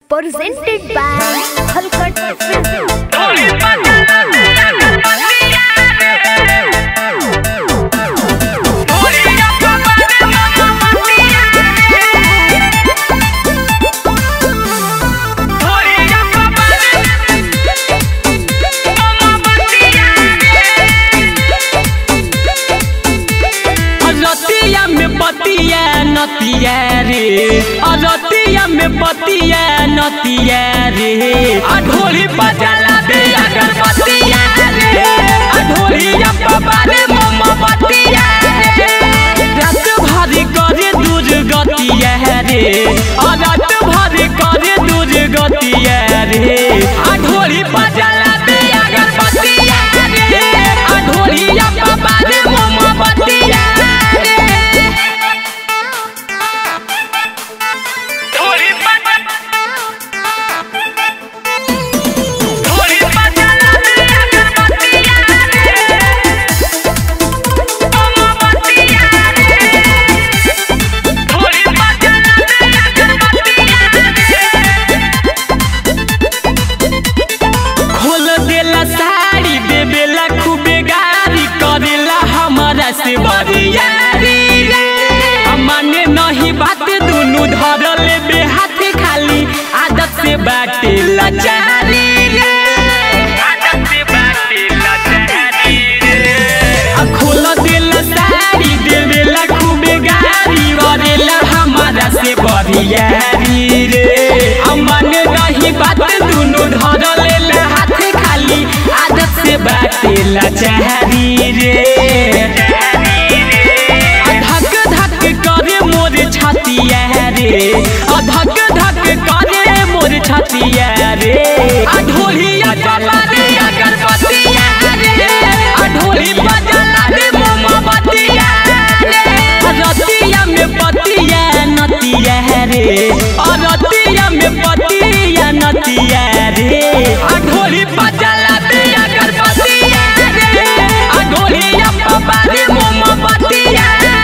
Presented by Halkat Films. नतिया रे अरतिया में बतिया नतिया रे अढोली बजला दे अगरबत्तिया रे अढोलिया बाबारे मोमबत्तिया रे रात भरी करे दूर गतिया रे रात भरी करे दूर गतिया रे अढोली बजला दे अगरबत्तिया रे अढोलिया बाबारे मोमबत्तिया से बरियारी रे माने नहीं बात दुनु धरल बे हाथ खाली आदत से बाटे लाचारी रे आदत से बाटे लाचारी रे खोल दिल साड़ी देवेला खूबे गारी वरेला हमारा से बरियारी रे माने नहीं बात दुनु धरल हाथ खाली आदत से बाटे लाचारी रे छतिया रे धक धक करे मोर छतिया रे अढोलिया जला दे अगरबत्तिया रे अढोली बजला दे मोमबत्तिया रे रतिया में बत्तिया नतिया रे रतिया में बत्तिया नतिया रे अढोली बजला दे अगरबत्तिया रे अढोलिया बाबारे मोमबत्तिया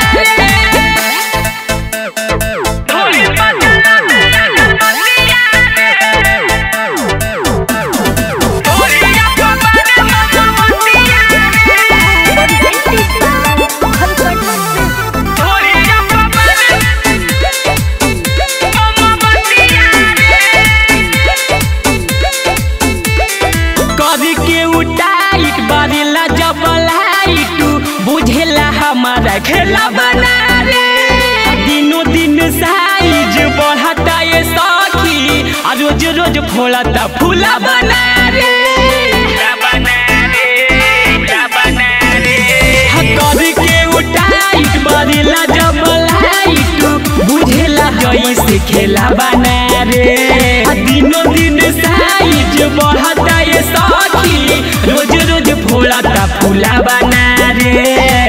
हमारा खेला बना रे दिनों दिन साइज बढ़ता ये सखी रोज रोज फोड़ता फूला बना रे कर के उठाइट बरेला जब लाइट बुझेला जैसे खेला बना रे दिनों दिन साइज बढ़ता ये सखी रोज रोज फोड़ता फूला बना रे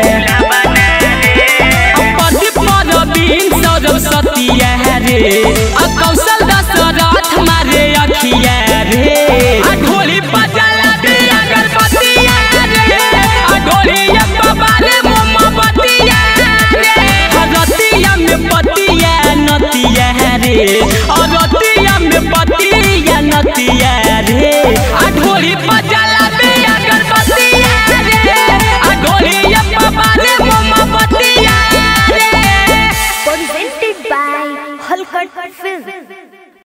सतिया रे कौशल दशरथ मारे अखिया रे अढोली बजला दे अगरबत्तिया रे अढोलिया बाबारे मोमबत्तिया रे रतिया में बत्तिया नतिया रे रतिया में बत्तिया नतिया रे अढोली बजला दे अगरबत्तिया रे अढोलिया बाबारे मोमबत्तिया Presented by Halkat Films.